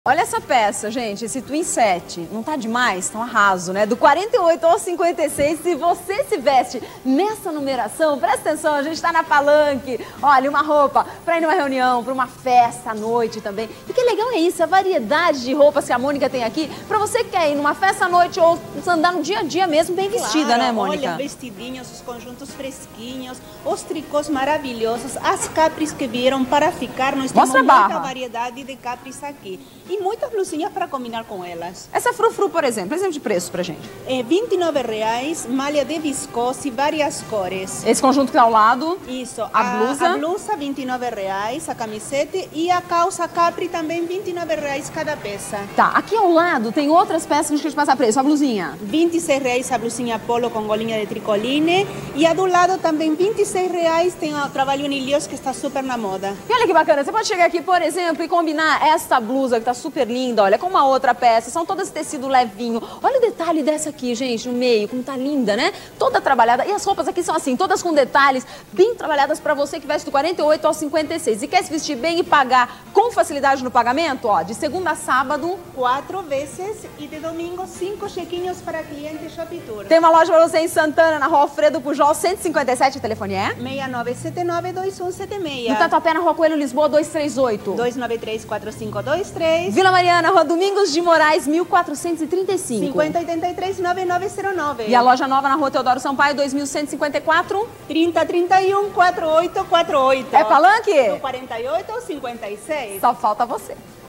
Olha essa peça, gente, esse twin set, não tá demais? Tá um arraso, né? Do 48 ao 56, se você se veste nessa numeração, presta atenção, a gente tá na Palanque. Olha, uma roupa pra ir numa reunião, pra uma festa à noite também. E que legal é isso, a variedade de roupas que a Mônica tem aqui, pra você que quer ir numa festa à noite ou andar no dia a dia mesmo, bem vestida, né, Mônica? Olha, vestidinhos, os conjuntos fresquinhos, os tricôs maravilhosos, as capris que vieram para ficar. Nós temos muita variedade de capris aqui. E muitas blusinhas para combinar com elas. Essa frufru, por exemplo de preço pra gente. É R$29, malha de viscose, várias cores. Esse conjunto que tá ao lado. Isso. A blusa? A blusa, R$29, a camiseta e a calça capri também R$29 cada peça. Tá, aqui ao lado tem outras peças que a gente quer te passar preço. A blusinha? R$26 a blusinha polo com golinha de tricoline. E a do lado também R$26 tem o trabalho em ilhos que está super na moda. E olha que bacana, você pode chegar aqui, por exemplo, e combinar esta blusa que tá super linda, olha, com uma outra peça. São todas tecido levinho. Olha o detalhe dessa aqui, gente, no meio, como tá linda, né? Toda trabalhada. E as roupas aqui são assim, todas com detalhes, bem trabalhadas pra você que veste do 48 ao 56. E quer se vestir bem e pagar com facilidade no pagamento? Ó, de segunda a sábado, 4 vezes e de domingo 5 chequinhos para cliente Shop Tour. Tem uma loja pra você em Santana, na Rua Alfredo Pujol, 157, o telefone é? 6979-2176. No Tatuapé, na Rua Coelho, Lisboa, 238. 293-4523. Vila Mariana, Rua Domingos de Moraes, 1435. 5083-9909. E a loja nova na Rua Teodoro Sampaio, 2154. 3031-4848. É Palanque? Do 48 ao 56. Só falta você.